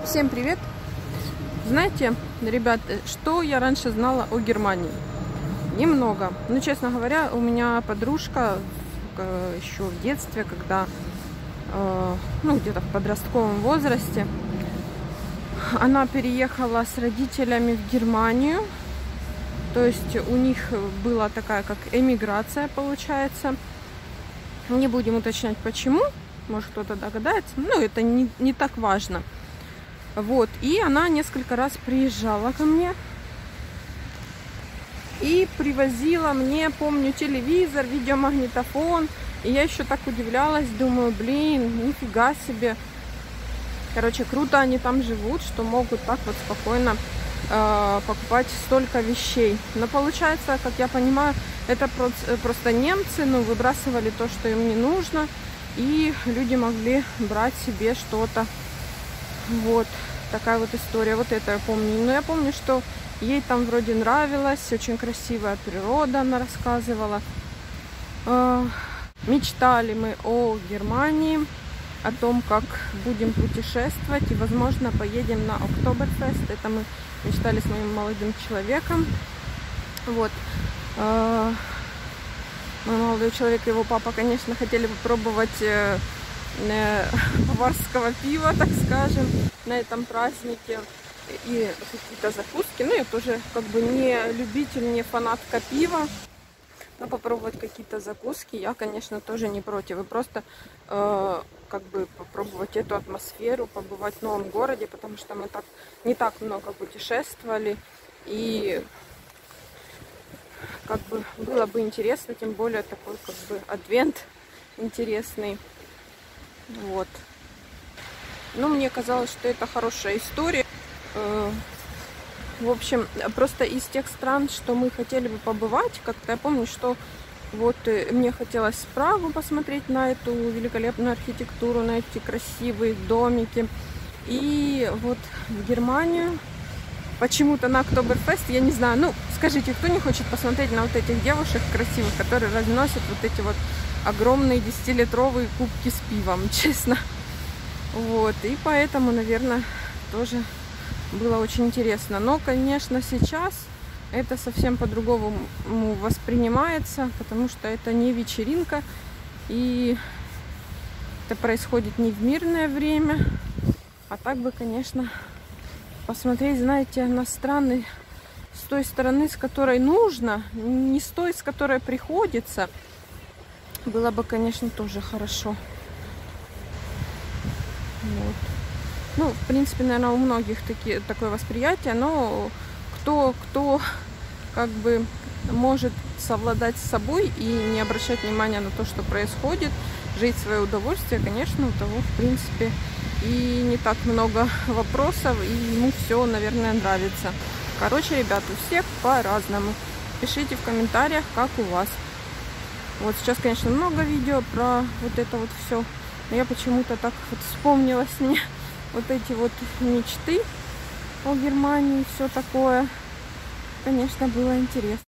Всем привет! Знаете, ребята, что я раньше знала о Германии? Немного. Ну, честно говоря, у меня подружка еще в детстве, когда, где-то в подростковом возрасте, она переехала с родителями в Германию. То есть у них была такая, как эмиграция, получается. Не будем уточнять, почему. Может, кто-то догадается. Но это не так важно. Вот, и она несколько раз приезжала ко мне и привозила мне, помню, телевизор, видеомагнитофон. И я еще так удивлялась, думаю, блин, нифига себе. Короче, круто они там живут, что могут так вот спокойно покупать столько вещей. Но получается, как я понимаю, это просто немцы, выбрасывали то, что им не нужно, и люди могли брать себе что-то. Вот такая вот история. Вот это я помню. Но я помню, что ей там вроде нравилось. Очень красивая природа, она рассказывала. Мечтали мы о Германии, о том, как будем путешествовать. И, возможно, поедем на Октоберфест. Это мы мечтали с моим молодым человеком. Вот. Мой молодой человек и его папа, конечно, хотели попробовать баварского пива, так скажем, на этом празднике, и какие-то закуски. Ну, я тоже как бы не любитель, не фанатка пива, но попробовать какие-то закуски я, конечно, тоже не против. И просто как бы попробовать эту атмосферу, побывать в новом городе, потому что мы не так много путешествовали, и как бы было бы интересно, тем более такой как бы адвент интересный. Вот. Ну, мне казалось, что это хорошая история. В общем, просто из тех стран, что мы хотели бы побывать, как-то я помню, что вот мне хотелось Прагу посмотреть на эту великолепную архитектуру, на эти красивые домики. И вот в Германию почему-то на Октоберфест, я не знаю, ну, скажите, кто не хочет посмотреть на вот этих девушек красивых, которые разносят вот эти вот огромные 10-литровые кубки с пивом, честно. Вот, и поэтому, наверное, тоже было очень интересно. Но, конечно, сейчас это совсем по-другому воспринимается, потому что это не вечеринка, и это происходит не в мирное время. А так бы, конечно, посмотреть, знаете, на страны с той стороны, с которой нужно, не с той, с которой приходится, было бы, конечно, тоже хорошо. Вот. Ну, в принципе, наверное, у многих такое восприятие, но кто как бы может совладать с собой и не обращать внимания на то, что происходит, жить в свое удовольствие, конечно, у того, в принципе, и не так много вопросов, и ему все, наверное, нравится. Короче, ребята, у всех по-разному. Пишите в комментариях, как у вас. Вот сейчас, конечно, много видео про вот это вот все. Но я почему-то так вот вспомнилась мне вот эти вот мечты о Германии, все такое. Конечно, было интересно.